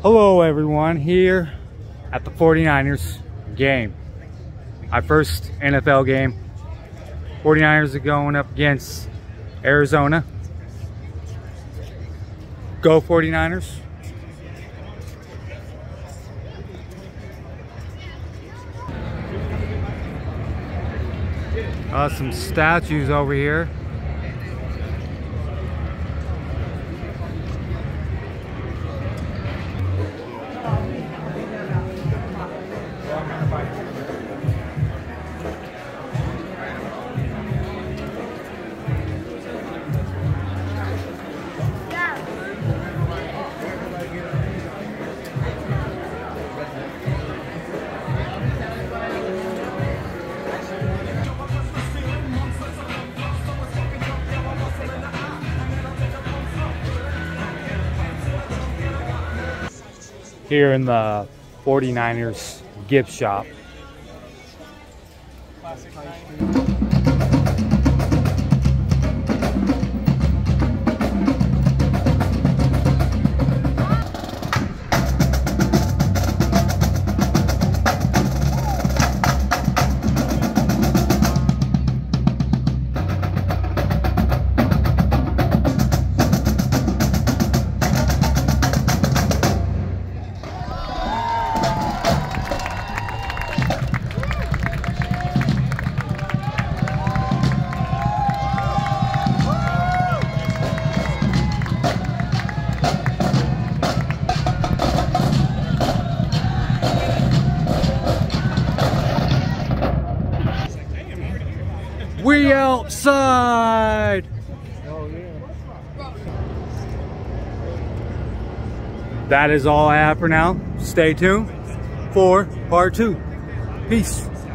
Hello everyone, here at the 49ers game. My first NFL game. 49ers are going up against Arizona. Go 49ers. Some statues over here. Here in the 49ers gift shop. We outside! Oh, yeah. That is all I have for now. Stay tuned for part 2. Peace.